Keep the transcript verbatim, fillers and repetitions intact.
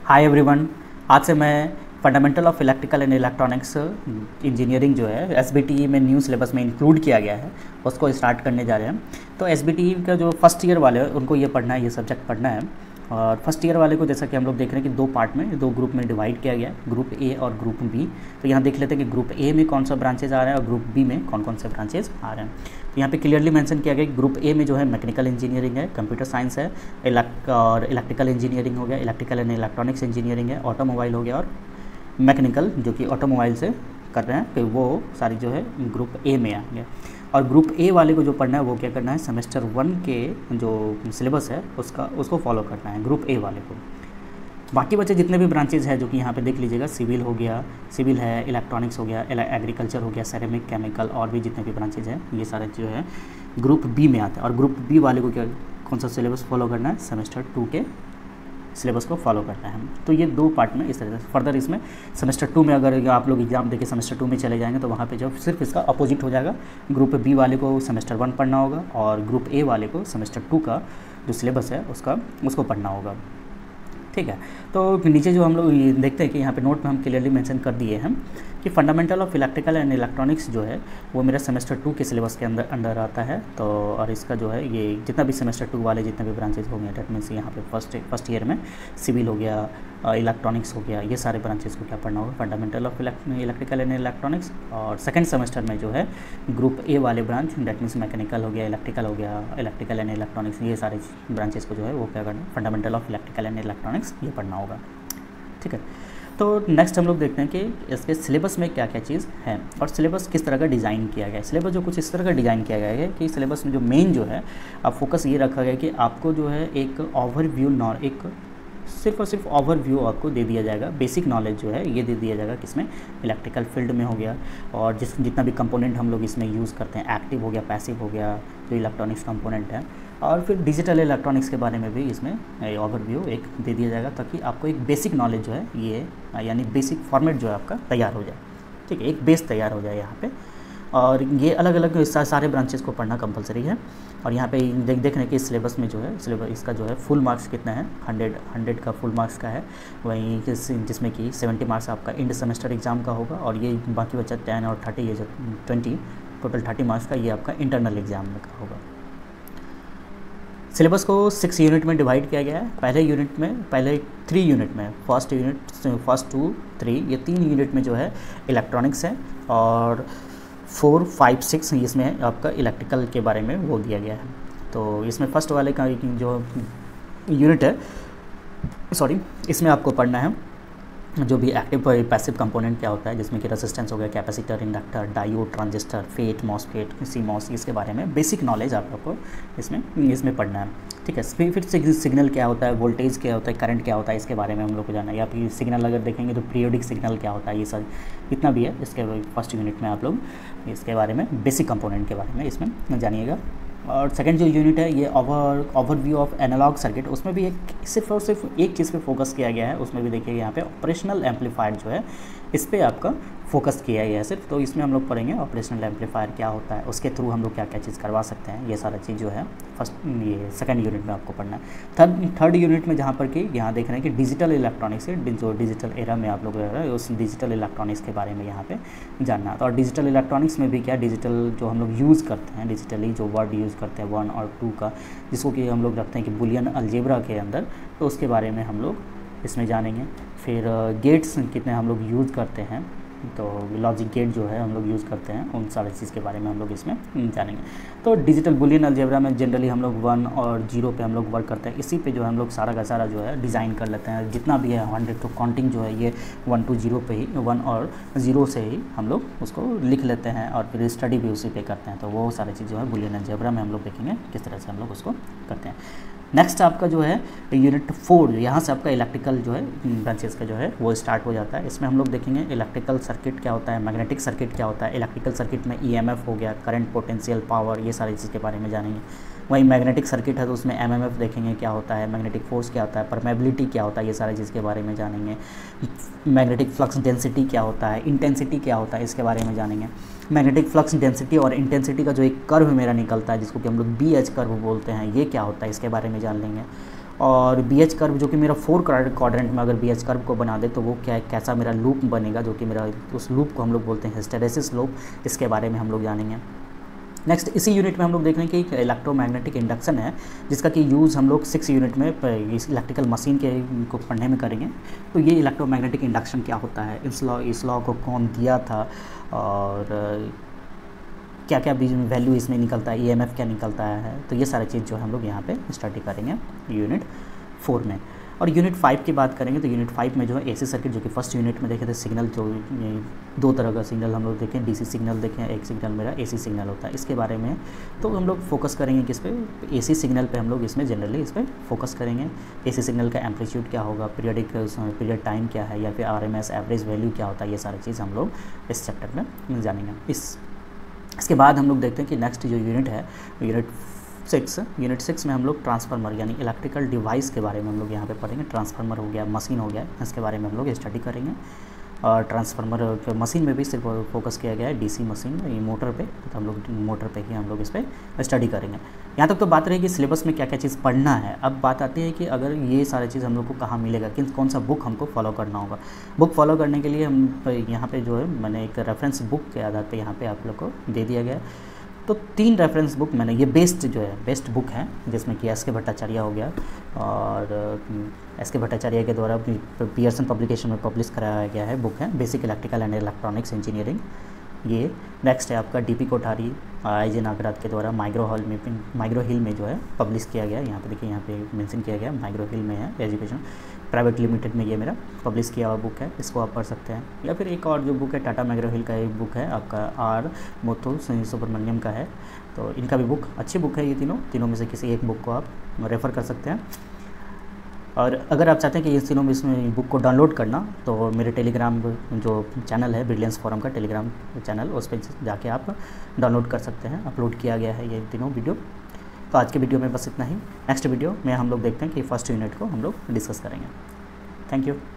Hi everyone. आज से मैं fundamental of electrical and electronics engineering जो है एसबीटीई में न्यू सिलेबस में इंक्लूड किया गया है उसको स्टार्ट करने जा रहे हैं। तो एसबीटीई का जो फर्स्ट ईयर वाले हैं उनको ये पढ़ना है, ये सब्जेक्ट पढ़ना है। और फर्स्ट ईयर वाले को जैसा कि हम लोग देख रहे हैं कि दो पार्ट में, दो ग्रुप में डिवाइड किया गया है, ग्रुप ए और ग्रुप बी। तो यहाँ देख लेते हैं कि ग्रुप ए में कौन सा ब्रांचेज आ रहे हैं और ग्रुप बी में कौन कौन से ब्रांचेज आ रहे हैं। तो यहाँ पे क्लियरली मेंशन किया गया कि ग्रुप ए में जो है मैकेनिकल इंजीनियरिंग है, कंप्यूटर साइंस है, इलेक्ट और इलेक्ट्रिकल इंजीनियरिंग हो गया, इलेक्ट्रिकल एंड इलेक्ट्रॉनिक्स इंजीनियरिंग है, ऑटोमोबाइल हो गया और मैकेनिकल जो कि ऑटोमोबाइल से कर रहे हैं, तो वो सारी जो है ग्रुप ए में आएंगे। और ग्रुप ए वाले को जो पढ़ना है वो क्या करना है, सेमेस्टर वन के जो सिलेबस है उसका उसको फॉलो करना है ग्रुप ए वाले को। बाकी बचे जितने भी ब्रांचेज है जो कि यहाँ पे देख लीजिएगा, सिविल हो गया, सिविल है, इलेक्ट्रॉनिक्स हो गया, एग्रीकल्चर हो गया, सेरेमिक, केमिकल और भी जितने भी ब्रांचेज हैं ये सारे जो है ग्रुप बी में आते हैं। और ग्रुप बी वाले को क्या कौन सा सिलेबस फॉलो करना है, सेमेस्टर टू के सिलेबस को फॉलो करना है। तो ये दो पार्ट में इस तरह से फर्दर इसमें सेमेस्टर टू में अगर आप लोग एग्जाम देके सेमेस्टर टू में चले जाएंगे तो वहाँ पे जब सिर्फ इसका अपोजिट हो जाएगा, ग्रुप बी वाले को सेमेस्टर वन पढ़ना होगा और ग्रुप ए वाले को सेमेस्टर टू का जो सिलेबस है उसका उसको पढ़ना होगा। ठीक है, तो नीचे जो हम लोग देखते हैं कि यहाँ पे नोट में हम क्लियरली मेंशन कर दिए हैं कि fundamental of electrical and electronics जो है वो मेरा सेमेस्टर टू के सिलेबस के अंदर अंडर आता है। तो और इसका जो है ये जितना भी सेमेस्टर टू वाले जितने भी ब्रांचेज होंगे, डेट मीन्स यहाँ पे फर्स्ट फर्स्ट ईयर में सिविल हो गया, इलेक्ट्रॉनिक्स हो गया, ये सारे ब्रांचेज को क्या पढ़ना होगा, fundamental of electrical and electronics. और सेकंड सेमेस्टर में जो है ग्रुप ए वाले ब्रांच, डेट मीन्स मैकेनिकल हो गया, इलेक्ट्रिकल हो गया, इलेक्ट्रिकल एंड इलेक्ट्रॉनिक्स, ये सारे ब्रांचेज को जो है वो क्या करना है, fundamental of electrical and electronics ये पढ़ना होगा। ठीक है, तो नेक्स्ट हम लोग देखते हैं कि इसके सिलेबस में क्या क्या चीज़ है और सिलेबस किस तरह का डिज़ाइन किया गया है। सिलेबस जो कुछ इस तरह का डिज़ाइन किया गया है कि सिलेबस में जो मेन जो है अब फोकस ये रखा गया है कि आपको जो है एक ओवरव्यू नॉर एक सिर्फ और सिर्फ ओवरव्यू आपको दे दिया जाएगा, बेसिक नॉलेज जो है ये दे दिया जाएगा किसमें, इलेक्ट्रिकल फील्ड में हो गया। और जिस जितना भी कंपोनेंट हम लोग इसमें यूज़ करते हैं, एक्टिव हो गया, पैसिव हो गया, जो इलेक्ट्रॉनिक्स कंपोनेंट है, और फिर डिजिटल इलेक्ट्रॉनिक्स के बारे में भी इसमें ओवरव्यू एक दे दिया जाएगा ताकि आपको एक बेसिक नॉलेज जो है ये यानी बेसिक फॉर्मेट जो है आपका तैयार हो जाए। ठीक है, एक बेस तैयार हो जाए यहाँ पे। और ये अलग अलग सारे ब्रांचेस को पढ़ना कंपलसरी है। और यहाँ पे देख देख रहे हैं कि सिलेबस में जो है सिलेबस इसका जो है फुल मार्क्स कितना है, हंड्रेड हंड्रेड का फुल मार्क्स का है, वहीं जिसमें कि सेवेंटी मार्क्स आपका इंड सेमेस्टर एग्जाम का होगा और ये बाकी बचा टेन और थर्टी, ये जो ट्वेंटी टोटल थर्टी मार्क्स का ये आपका इंटरनल एग्जाम का होगा। सिलेबस को सिक्स यूनिट में डिवाइड किया गया है। पहले यूनिट में पहले थ्री यूनिट में first unit first two three ये तीन यूनिट में जो है इलेक्ट्रॉनिक्स है और फोर फाइव सिक्स इसमें आपका इलेक्ट्रिकल के बारे में वो दिया गया है। तो इसमें फर्स्ट वाले का जो यूनिट है सॉरी इसमें आपको पढ़ना है जो भी एक्टिव पैसिव कंपोनेंट क्या होता है, जिसमें कि रेजिस्टेंस हो गया, capacitor, inductor, diode, transistor, FET, MOSFET, CMOS, इसके बारे में बेसिक नॉलेज आप लोग को इसमें इसमें पढ़ना है। ठीक है, फिर सिग्नल क्या होता है, वोल्टेज क्या होता है, करंट क्या होता है, इसके बारे में हम लोग को जानना है। या फिर सिग्नल अगर देखेंगे तो पीरियोडिक सिग्नल क्या होता है, ये सब इतना भी है इसके फर्स्ट यूनिट में आप लोग इसके बारे में बेसिक कंपोनेंट के बारे में इसमें जानिएगा। और सेकंड जो यूनिट है ये over overview of analogue circuit, उसमें भी एक सिर्फ और सिर्फ एक चीज़ पे फोकस किया गया है। उसमें भी देखिए यहाँ पे ऑपरेशनल एम्पलीफायर जो है इस पर आपका फोकस किया गया है सिर्फ। तो इसमें हम लोग पढ़ेंगे ऑपरेशनल एम्पलीफायर क्या होता है, उसके थ्रू हम लोग क्या क्या चीज़ करवा सकते हैं, ये सारा चीज़ जो है फर्स्ट ये सेकंड यूनिट में आपको पढ़ना है। थर्ड थर्ड यूनिट में जहाँ पर कि यहाँ देख रहे हैं कि डिजिटल इलेक्ट्रॉनिक्स है, जो डिजिटल एरा में आप लोग रह रहे हैं उस डिजिटल इलेक्ट्रॉनिक्स के बारे में यहाँ पे जानना है। और डिजिटल इलेक्ट्रॉनिक्स में भी क्या डिजिटल जो हम लोग यूज़ करते हैं, डिजिटली जो वर्ड यूज़ करते हैं वन और टू का, जिसको कि हम लोग रखते हैं कि बुलियन अलजेब्रा के अंदर, तो उसके बारे में हम लोग इसमें जानेंगे। फिर गेट्स कितने हम लोग यूज़ करते हैं, तो लॉजिक गेट जो है हम लोग यूज़ करते हैं, उन सारी चीज़ के बारे में हम लोग इसमें जानेंगे। तो डिजिटल बुलियन अलजेब्रा में जनरली हम लोग वन और जीरो पे हम लोग वर्क करते हैं, इसी पे जो है हम लोग सारा का सारा जो है डिज़ाइन कर लेते हैं। जितना भी है हंड्रेड तो काउंटिंग जो है ये वन टू जीरो पे ही, वन और ज़ीरो से ही हम लोग उसको लिख लेते हैं और फिर स्टडी भी उसी पे करते हैं। तो वो सारी चीज़ जो है बुलियन अलजेब्रा में हम लोग देखेंगे किस तरह से हम लोग उसको करते हैं। नेक्स्ट आपका जो है यूनिट फोर, यहाँ से आपका इलेक्ट्रिकल जो है ब्रांचेस का जो है वो स्टार्ट हो जाता है। इसमें हम लोग देखेंगे इलेक्ट्रिकल सर्किट क्या होता है, मैग्नेटिक सर्किट क्या होता है, इलेक्ट्रिकल सर्किट में ईएमएफ हो गया, करंट, पोटेंशियल, पावर, ये सारी चीज़ के बारे में जानेंगे। वहीं मैग्नेटिक सर्किट है तो उसमें एमएमएफ देखेंगे क्या होता है, मैग्नेटिक फोर्स क्या होता है, परमेबिलिटी क्या होता है, ये सारी चीज़ के बारे में जानेंगे। मैग्नेटिक फ्लक्स डेंसिटी क्या होता है, इंटेंसिटी क्या होता है, इसके बारे में जानेंगे। मैग्नेटिक फ्लक्स डेंसिटी और इंटेंसिटी का जो एक कर्व मेरा निकलता है जिसको कि हम लोग बी एच कर्व बोलते हैं, ये क्या होता है इसके बारे में जान लेंगे। और बी एच कर्व जो कि मेरा फोर क्वाड्रेंट में अगर बी एच कर्व को बना दे तो वो क्या कैसा मेरा लूप बनेगा, जो कि मेरा उस लूप को हम लोग बोलते हैं हिस्टेरेसिस लूप। इसके बारे में हम लोग जानेंगे। नेक्स्ट इसी यूनिट में हम लोग देख रहे हैं कि इलेक्ट्रोमैग्नेटिक इंडक्शन है, जिसका कि यूज़ हम लोग सिक्स यूनिट में इस इलेक्ट्रिकल मशीन के को पढ़ने में करेंगे। तो ये इलेक्ट्रोमैग्नेटिक इंडक्शन क्या होता है, इस लॉ इस लॉ को कौन दिया था, और क्या क्या वैल्यू इसमें निकलता है, ई एम एफ क्या निकलता है, तो ये सारी चीज़ जो हम लोग यहाँ पे स्टडी करेंगे यूनिट फोर में। और यूनिट फाइव की बात करेंगे तो यूनिट फाइव में जो है एसी सर्किट, जो कि फर्स्ट यूनिट में देखे थे सिग्नल, जो दो तरह का सिग्नल हम लोग देखें, डीसी सिग्नल देखें, एक सिग्नल मेरा एसी सिग्नल होता है, इसके बारे में तो हम लोग फोकस करेंगे किस पे, एसी सिग्नल पे हम लोग इसमें जनरली इस पर फोकस करेंगे। एसी सिग्नल का एम्पलीट्यूड क्या होगा, पीरियडिक पीरियड टाइम क्या है, या फिर R M S average value क्या होता है, ये सारी चीज़ हम लोग इस चैप्टर में जानेंगे। इस इसके बाद हम लोग देखते हैं कि नेक्स्ट जो यूनिट है यूनिट सिक्स यूनिट सिक्स में हम लोग ट्रांसफार्मर यानी इलेक्ट्रिकल डिवाइस के बारे में हम लोग यहाँ पे पढ़ेंगे। ट्रांसफार्मर हो गया, मशीन हो गया, इसके बारे में हम लोग स्टडी करेंगे। और ट्रांसफार्मर मशीन में भी सिर्फ फोकस किया गया है डीसी मशीन, ये मोटर पे, तो हम लोग मोटर पे ही हम लोग इस पर स्टडी करेंगे। यहाँ तक तो बात रही कि सिलेबस में क्या क्या चीज़ पढ़ना है। अब बात आती है कि अगर ये सारी चीज़ हम लोग को कहाँ मिलेगा, किन कौन सा बुक हमको फॉलो करना होगा। बुक फॉलो करने के लिए हम यहाँ पे जो है मैंने एक रेफरेंस बुक के आधार पे यहाँ पे आप लोग को दे दिया गया है। तो तीन रेफरेंस बुक मैंने, ये बेस्ट जो है बेस्ट बुक है, जिसमें कि एस के भट्टाचार्य हो गया, और एस के भट्टाचार्य के द्वारा पियर्सन पब्लिकेशन में पब्लिश कराया गया है बुक है basic electrical and electronics engineering. ये नेक्स्ट है आपका D P Kothari I J Nagaraj के द्वारा माइग्रो हॉल में माइग्रो हिल में जो है पब्लिश किया गया है। यहाँ पे देखिए, यहाँ पे मेंशन किया गया माइग्रो हिल में है, एजुकेशन प्राइवेट लिमिटेड में ये मेरा पब्लिश किया हुआ बुक है, इसको आप पढ़ सकते हैं। या फिर एक और जो बुक है टाटा माइग्रो हिल का एक बुक है आपका आर मोथु सुब्रमण्यम का है, तो इनका भी बुक अच्छी बुक है। ये तीनों तीनों में से किसी एक बुक को आप रेफ़र कर सकते हैं। और अगर आप चाहते हैं कि इस तीनों में इसमें बुक को डाउनलोड करना, तो मेरे टेलीग्राम जो चैनल है ब्रिलियंस फोरम का टेलीग्राम चैनल, उस पर जाके आप डाउनलोड कर सकते हैं। अपलोड किया गया है ये तीनों वीडियो। तो आज के वीडियो में बस इतना ही। नेक्स्ट वीडियो में हम लोग देखते हैं कि फर्स्ट यूनिट को हम लोग डिस्कस करेंगे। Thank you.